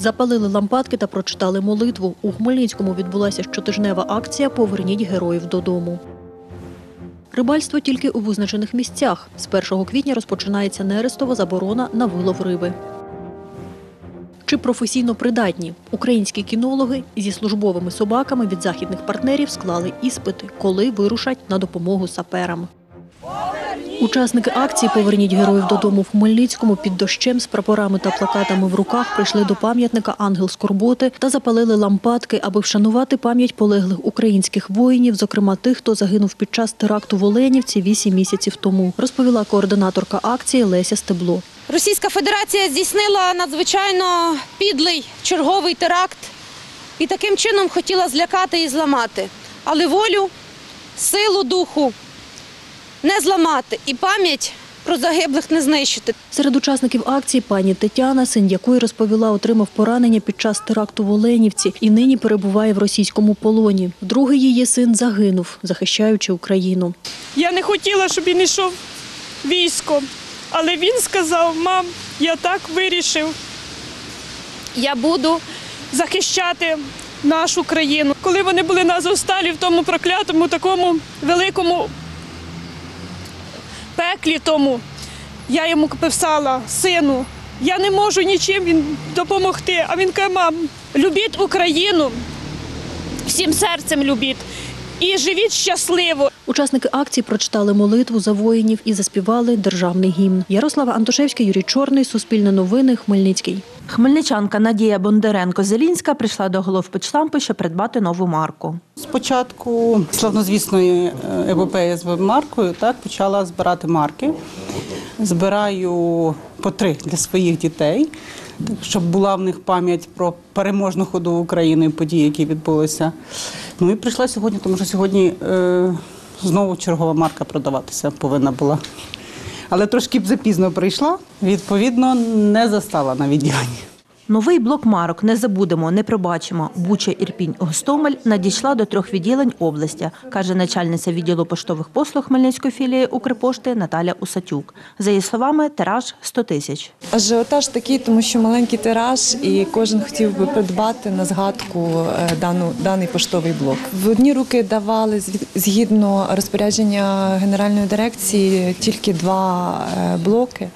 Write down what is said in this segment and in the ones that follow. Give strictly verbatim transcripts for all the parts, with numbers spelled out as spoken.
Запалили лампадки та прочитали молитву. У Хмельницькому відбулася щотижнева акція «Поверніть героїв додому». Рибальство тільки у визначених місцях. З першого квітня розпочинається нерестова заборона на вилов риби. Чи професійно придатні? Українські кінологи зі службовими собаками від західних партнерів склали іспити, коли вирушать на допомогу саперам. Учасники акції «Поверніть героїв додому» в Хмельницькому під дощем з прапорами та плакатами в руках прийшли до пам'ятника «Ангел Скорботи» та запалили лампадки, аби вшанувати пам'ять полеглих українських воїнів, зокрема тих, хто загинув під час теракту в Оленівці вісім місяців тому, розповіла координаторка акції Леся Стебло. Російська Федерація здійснила надзвичайно підлий черговий теракт і таким чином хотіла злякати і зламати. Але волю, силу духу не зламати і пам'ять про загиблих не знищити. Серед учасників акції пані Тетяна, син якої, розповіла, отримав поранення під час теракту в Оленівці і нині перебуває в російському полоні. Другий її син загинув, захищаючи Україну. Я не хотіла, щоб він йшов військо, але він сказав: мам, я так вирішив, я буду захищати нашу країну. Коли вони були на Азовсталі, в тому проклятому, такому великому пеклі тому, я йому писала: сину, я не можу нічим він допомогти. А він каже: мам, любіть Україну, всім серцем любіть і живіть щасливо. Учасники акції прочитали молитву за воїнів і заспівали державний гімн. Ярослава Антошевська, Юрій Чорний, Суспільне новини, Хмельницький. Хмельничанка Надія Бондаренко-Зелінська прийшла до головпочтампу, щоб придбати нову марку. Спочатку славнозвісної епопеї з веб-маркою так, почала збирати марки. Збираю по три для своїх дітей, щоб була в них пам'ять про переможну ходу України, події, які відбулися. Ну і прийшла сьогодні, тому що сьогодні е, знову чергова марка продаватися повинна була. Але трошки б запізно прийшла, відповідно, не застала на відділенні. Новий блок марок «Не забудемо, не пробачимо. Буча, Ірпінь, Гостомель» надійшла до трьох відділень області, каже начальниця відділу поштових послуг Хмельницької філії Укрпошти Наталя Усатюк. За її словами, тираж – сто тисяч. Ажіотаж такий, тому що маленький тираж, і кожен хотів би придбати на згадку дану, даний поштовий блок. В одні руки давали, згідно розпорядження Генеральної дирекції, тільки два блоки.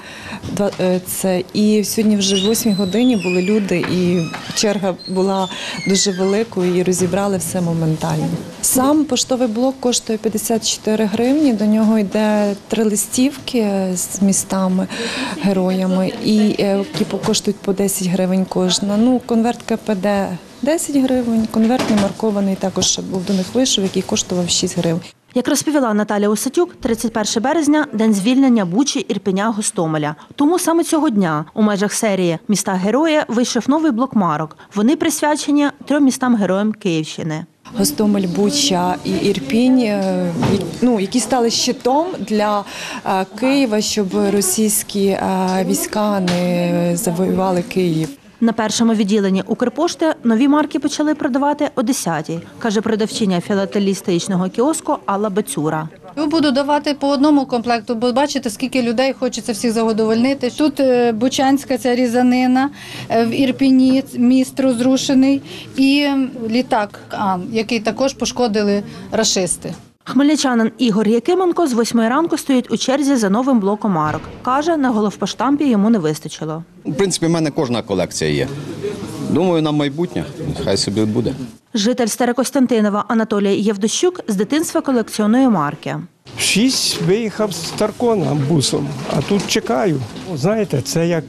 Це, і сьогодні вже в восьмій годині були люди, і черга була дуже великою, і розібрали все моментально. Сам поштовий блок коштує п'ятдесят чотири гривні, до нього йде три листівки з містами, героями, і які коштують по десять гривень кожна. Ну, конверт КПД десять гривень, конверт не маркований також був до них вийшов, який коштував шість гривень. Як розповіла Наталя Усатюк, тридцять перше березня – день звільнення Бучі, Ірпеня, Гостомеля. Тому саме цього дня у межах серії «Міста-герої» вийшов новий блок марок. Вони присвячені трьом містам-героям Київщини. Гостомель, Буча і Ірпінь, ну, які стали щитом для Києва, щоб російські війська не завоювали Київ. На першому відділенні Укрпошти нові марки почали продавати о десятій, каже продавчиня філателістичного кіоску Алла Бацюра. Буду давати по одному комплекту, бо бачите, скільки людей хочеться всіх задовольнити. Тут бучанська ця різанина, в Ірпіні міст розрушений і літак Ан, який також пошкодили рашисти. Хмельничанин Ігор Якименко з восьмої ранку стоїть у черзі за новим блоком марок. Каже, на головпоштампі йому не вистачило. В принципі, в мене кожна колекція є. Думаю, на майбутнє, хай собі буде. Житель Старокостянтинова Анатолій Євдощук з дитинства колекціонує марки. Шість виїхав з Таркона бусом, а тут чекаю. Знаєте, це як,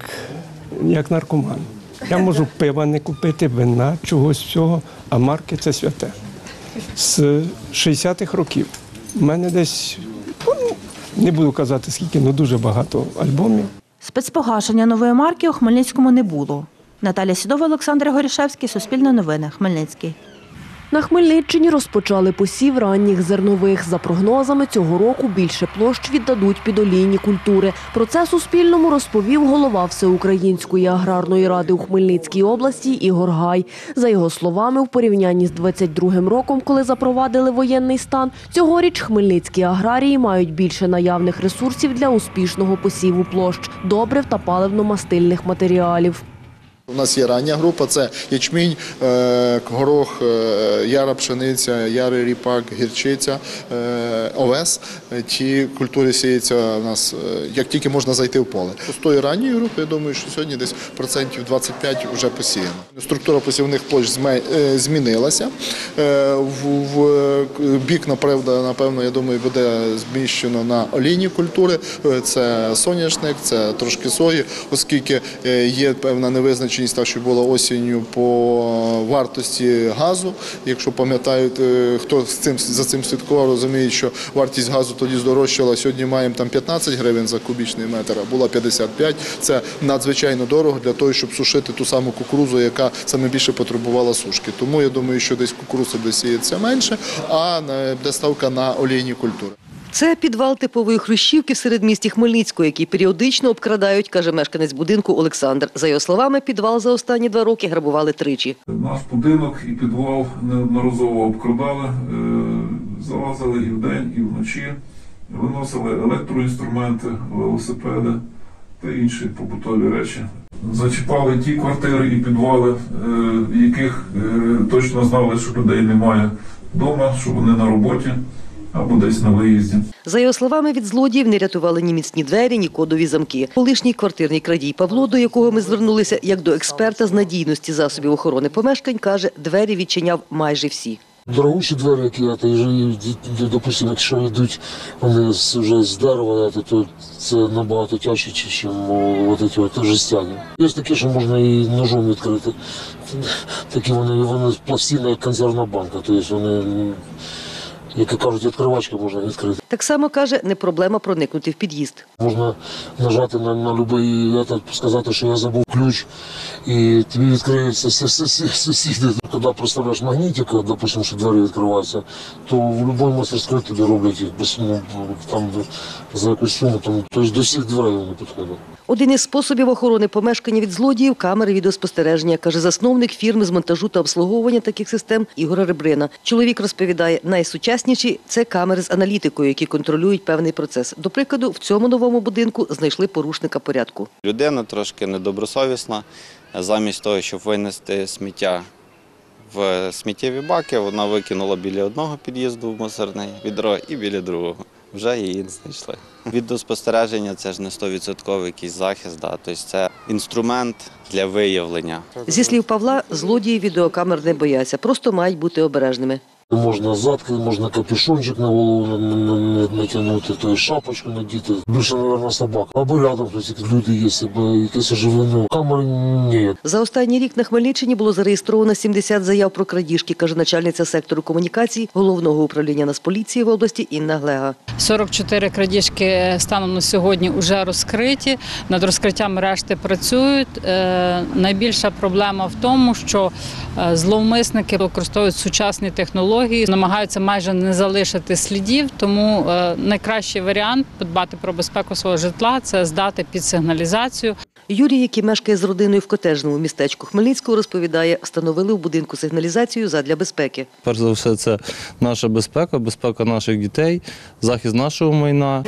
як наркоман. Я можу пива не купити, вина, чогось всього, а марки – це святе. З шістдесятих років. У мене десь, не буду казати скільки, але дуже багато альбомів. Спецпогашення нової марки у Хмельницькому не було. Наталя Сідова, Олександр Горішевський, Суспільне новини, Хмельницький. На Хмельниччині розпочали посів ранніх зернових. За прогнозами, цього року більше площ віддадуть під олійні культури. Про це Суспільному розповів голова Всеукраїнської аграрної ради у Хмельницькій області Ігор Гай. За його словами, в порівнянні з двадцять другим роком, коли запровадили воєнний стан, цьогоріч хмельницькі аграрії мають більше наявних ресурсів для успішного посіву площ, добрив та паливно-мастильних матеріалів. У нас є рання група, це ячмінь, е, горох, е, яра пшениця, ярий ріпак, гірчиця, е, овес. Ті культури сіються у нас, е, як тільки можна зайти в поле. З тої ранньої групи, я думаю, що сьогодні десь процентів двадцять п'ять вже посіяно. Структура посівних площ зме- е, змінилася. Е, в, в бік, напевно, напевно, я думаю, буде зміщено на олійні культури. Е, Це соняшник, це трошки сої, оскільки е, є певна невизначеність, так що було осінню по вартості газу. Якщо пам'ятають, хто з цим, за цим слідкував, розуміє, що вартість газу тоді здорожчала. Сьогодні маємо там п'ятнадцять гривень за кубічний метр, а була п'ятдесят п'ять. Це надзвичайно дорого для того, щоб сушити ту саму кукурудзу, яка саме більше потребувала сушки. Тому я думаю, що десь кукурудзи буде сіятися менше, а буде ставка на олійні культури. Це підвал типової хрущівки в середмісті Хмельницького, який періодично обкрадають, каже мешканець будинку Олександр. За його словами, підвал за останні два роки грабували тричі. Наш будинок і підвал неодноразово обкрадали, залазили і вдень, і вночі, виносили електроінструменти, велосипеди та інші побутові речі. Зачіпали ті квартири і підвали, в яких точно знали, що людей немає вдома, що вони на роботі або десь на виїзді. За його словами, від злодіїв не рятували ні міцні двері, ні кодові замки. Колишній квартирний крадій Павло, до якого ми звернулися, як до експерта з надійності засобів охорони помешкань, каже, двері відчиняв майже всі. Дорогущі двері, які, допустимо, якщо йдуть вони вже з дерева, то це набагато тяжче, ніж жестяні. Є такі, що можна і ножом відкрити. Такі вони, вони пластина, як консервна банка, тобто вони, як кажуть, відкривачки можна відкрити. Так само, каже, не проблема проникнути в під'їзд. Можна нажати на, на будь-який, сказати, що я забув ключ, і тобі відкриються сусіди. Коли представляєш магнітику, допустимо, що двері відкриваються, то в будь-якій мастерській тобі роблять їх без, ну, там, за якусь суму, там, тобто до всіх дверей вони підходять. Один із способів охорони помешкання від злодіїв – камери відеоспостереження, каже засновник фірми з монтажу та обслуговування таких систем Ігор Ребрина. Чоловік розповідає, найсучасніші – це камери з аналітикою, які контролюють певний процес. До прикладу, в цьому новому будинку знайшли порушника порядку. Людина трошки недобросовісна. Замість того, щоб винести сміття в сміттєві баки, вона викинула біля одного під'їзду в мусорне відро і біля другого. Вже її знайшли. Відеоспостереження – це ж не сто відсотків якийсь захист, да? Тобто це інструмент для виявлення. Зі слів Павла, злодії відеокамер не бояться, просто мають бути обережними. Можна задки, можна капюшончик на голову натягнути, то шапочку надіти. Більше, мабуть, собак. Або рядом люди є, або якісь оживлення. Камери ні. За останній рік на Хмельниччині було зареєстровано сімдесят заяв про крадіжки, каже начальниця сектору комунікацій Головного управління Нацполіції в області Інна Глега. сорок чотири крадіжки станом на сьогодні вже розкриті, над розкриттям решти працюють. Найбільша проблема в тому, що зловмисники використовують сучасні технології, намагаються майже не залишити слідів, тому найкращий варіант подбати про безпеку свого житла – це здати під сигналізацію. Юрій, який мешкає з родиною в котеджному містечку Хмельницького, розповідає, встановили в будинку сигналізацію задля безпеки. Перш за все, це наша безпека, безпека наших дітей, захист нашого майна.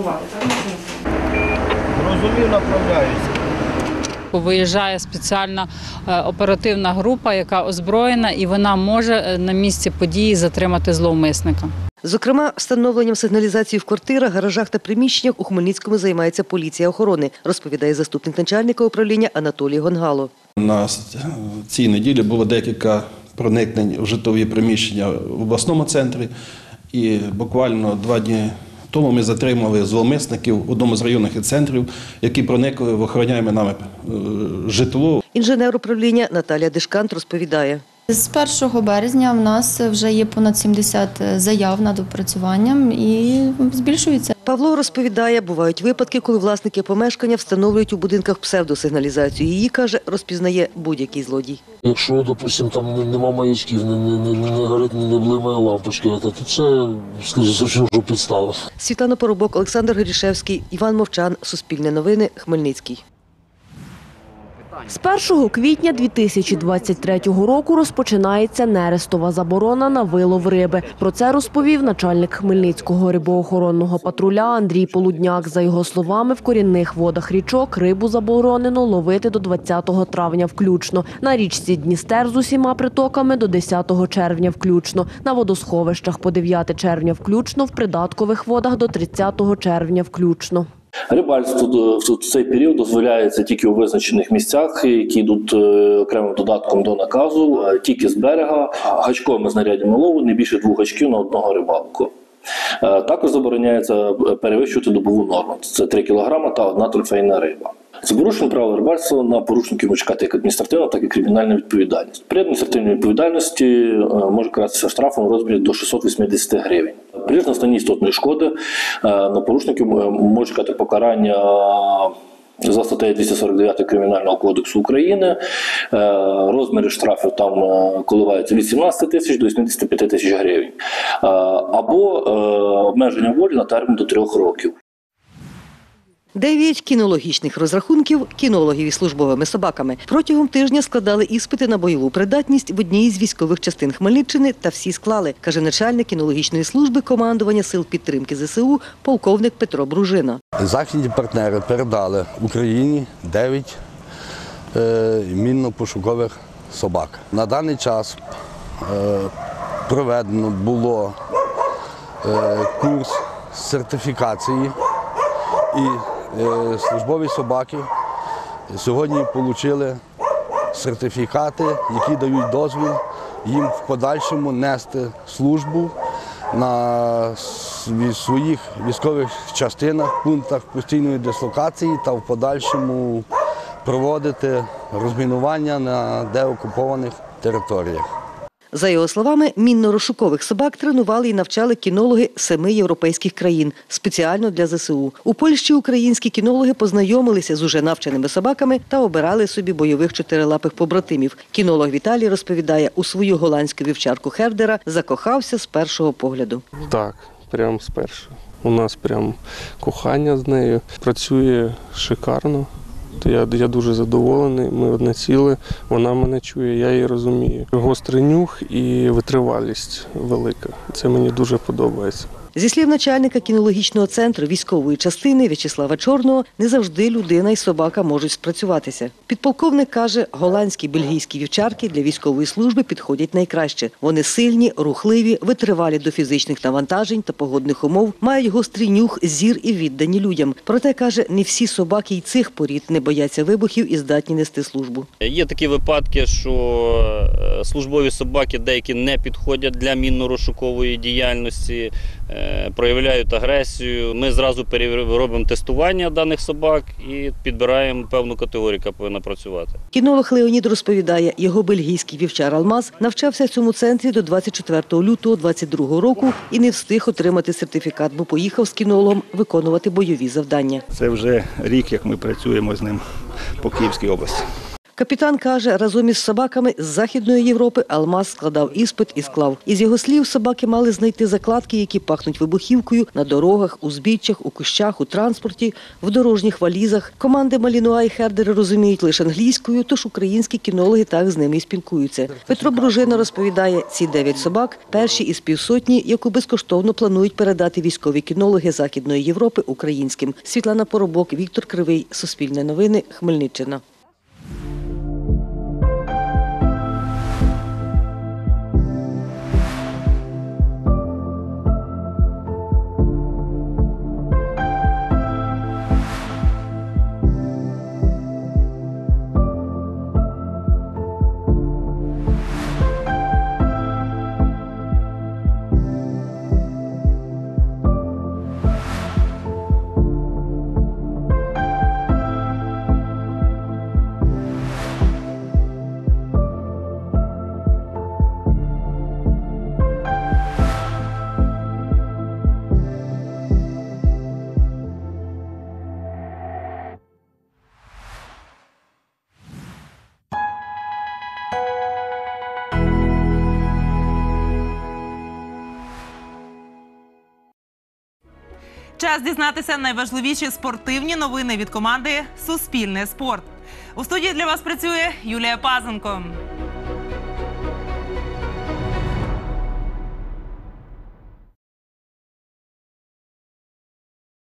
Розумію, направляюся. Виїжджає спеціальна оперативна група, яка озброєна, і вона може на місці події затримати зловмисника. Зокрема, встановленням сигналізації в квартирах, гаражах та приміщеннях у Хмельницькому займається поліція охорони, розповідає заступник начальника управління Анатолій Гонгало. На цій неділі було декілька проникнень в житлові приміщення в обласному центрі, і буквально два дні тому ми затримали зловмисників в одному з районних центрів, які проникли в охороняємо нами житло. Інженер управління Наталія Дишкант розповідає. З першого березня в нас вже є понад сімдесят заяв над опрацюванням і збільшується. Павло розповідає, бувають випадки, коли власники помешкання встановлюють у будинках псевдосигналізацію. Її, каже, розпізнає будь-який злодій. Якщо, допустимо, там нема маячків, не, не, не, не горить, не блимає лампочки, то це, скажімо, що підстава. Світлана Поробок, Олександр Горішевський, Іван Мовчан, Суспільне новини, Хмельницький. З першого квітня дві тисячі двадцять третього року розпочинається нерестова заборона на вилов риби. Про це розповів начальник Хмельницького рибоохоронного патруля Андрій Полудняк. За його словами, в корінних водах річок рибу заборонено ловити до двадцятого травня включно. На річці Дністер з усіма притоками до десятого червня включно. На водосховищах по дев'яте червня включно, в придаткових водах до тридцятого червня включно. Рибальство в цей період дозволяється тільки у визначених місцях, які йдуть окремим додатком до наказу, тільки з берега, гачковими знаряддями лову не більше двох гачків на одного рибалку. Також забороняється перевищувати добову норму. Це три кілограми та одна трофейна риба. За порушення правил рибальства на порушників може чекати як адміністративна, так і кримінальна відповідальність. При адміністративній відповідальності може каратися штрафом у розмірі до шістсот вісімдесят гривень. При настанні істотної шкоди на порушників може чекати покарання за статтею двісті сорок дев'ять Кримінального кодексу України. Розміри штрафів там коливаються від сімнадцяти тисяч до вісімдесяти п'яти тисяч гривень. Або обмеження волі на термін до трьох років. Дев'ять кінологічних розрахунків кінологів із службовими собаками протягом тижня складали іспити на бойову придатність в одній із військових частин Хмельниччини та всі склали, каже начальник кінологічної служби командування сил підтримки зе се у полковник Петро Бружина. Західні партнери передали Україні дев'ять е, мінно-пошукових собак. На даний час е, проведено було е, курс сертифікації і е, службові собаки сьогодні отримали сертифікати, які дають дозвіл їм в подальшому нести службу на своїх військових частинах, пунктах постійної дислокації та в подальшому проводити розмінування на деокупованих територіях. За його словами, мінно-розшукових собак тренували і навчали кінологи семи європейських країн спеціально для зе се у. У Польщі українські кінологи познайомилися з уже навченими собаками та обирали собі бойових чотирилапих побратимів. Кінолог Віталій розповідає, у свою голландську вівчарку Хердера закохався з першого погляду. Так, прямо з першого. У нас прям кохання з нею. Працює шикарно. Я, я дуже задоволений, ми одне ціле, вона мене чує, я її розумію. Гострий нюх і витривалість велика. Це мені дуже подобається. Зі слів начальника кінологічного центру військової частини В'ячеслава Чорного, не завжди людина і собака можуть спрацюватися. Підполковник каже, голландські, бельгійські вівчарки для військової служби підходять найкраще. Вони сильні, рухливі, витривалі до фізичних навантажень та погодних умов, мають гострий нюх, зір і віддані людям. Проте, каже, не всі собаки й цих порід не бояться вибухів і здатні нести службу. Є такі випадки, що службові собаки деякі не підходять для мінно-розшукової діяльності, проявляють агресію. Ми зразу робимо тестування даних собак і підбираємо певну категорію, яка повинна працювати. Кінолог Леонід розповідає, його бельгійський вівчар «Алмаз» навчався в цьому центрі до двадцять четвертого лютого двадцять другого року і не встиг отримати сертифікат, бо поїхав з кінологом виконувати бойові завдання. Це вже рік, як ми працюємо з ним по Київській області. Капітан каже, разом із собаками з Західної Європи «Алмаз» складав іспит і склав. Із його слів, собаки мали знайти закладки, які пахнуть вибухівкою, на дорогах, узбіччях, у кущах, у транспорті, в дорожніх валізах. Команди Малінуа і Хердери розуміють лише англійською, тож українські кінологи так з ними і спілкуються. Петро Бружина розповідає, ці дев'ять собак – перші із півсотні, яку безкоштовно планують передати військові кінологи Західної Європи українським. Світлана Поробок, Віктор Кривий, Суспільне новини, Хмельниччина. Час дізнатися найважливіші спортивні новини від команди «Суспільне спорт». У студії для вас працює Юлія Пазенко.